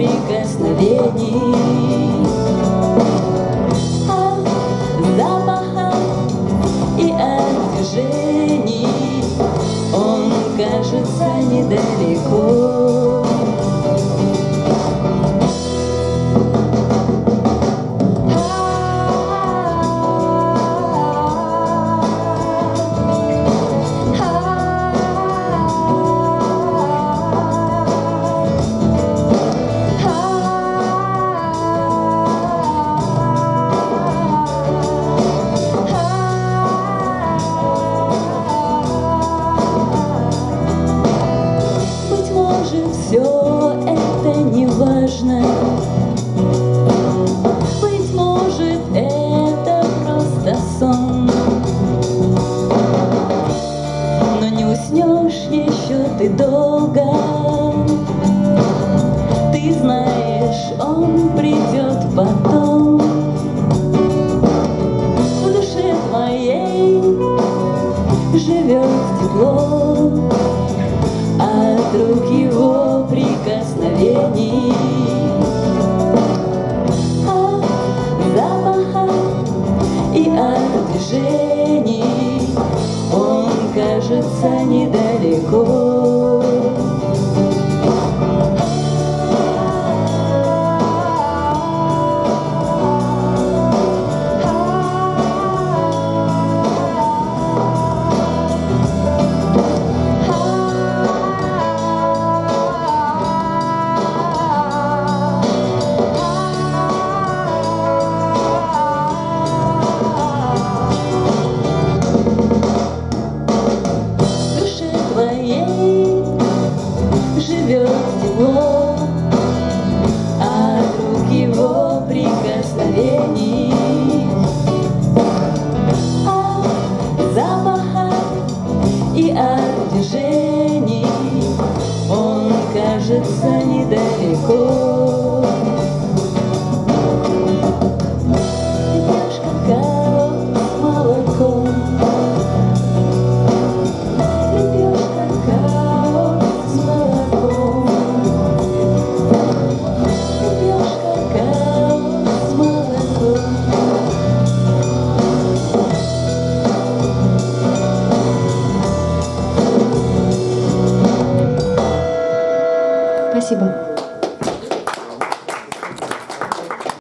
прикосновений, от запаха и от движений он кажется недалеко. Все это не важно, быть может, это просто сон, но не уснешь еще ты долго. Ты знаешь, он придет потом. В душе твоей живет тепло от рук его прикосновений, от запаха и от движений он кажется недалеко. Живет тепло от рук его прикосновений, от запаха и от движений он кажется недалеко. Пьешь какао с молоком, Спасибо.